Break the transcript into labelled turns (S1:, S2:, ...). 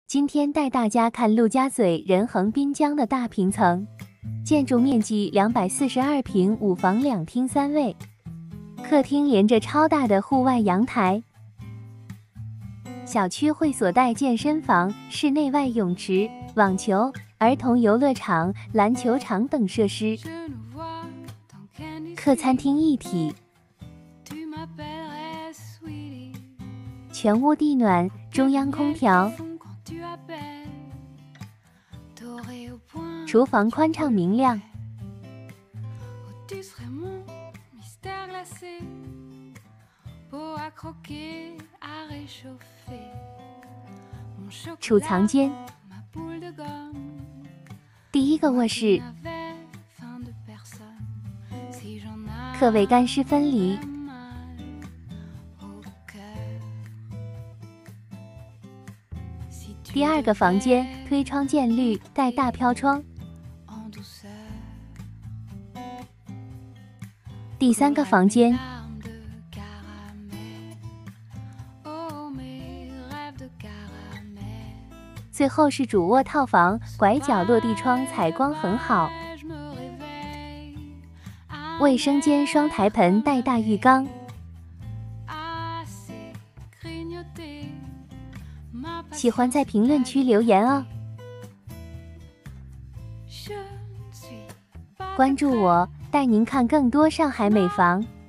S1: 今天带大家看陆家嘴仁恒滨江的大平层，建筑面积242平，5房2厅3卫，客厅连着超大的户外阳台。小区会所带健身房、室内外泳池、网球、儿童游乐场、篮球场等设施，客餐厅一体，全屋地暖，中央空调。厨房宽敞明亮，储藏间，第一个卧室，客卫干湿分离。第二个房间，推窗见绿，带大飘窗。第三个房间，最后是主卧套房，拐角落地窗，采光很好。卫生间双台盆带大浴缸。喜欢在评论区留言哦。关注我，带您看更多上海美房。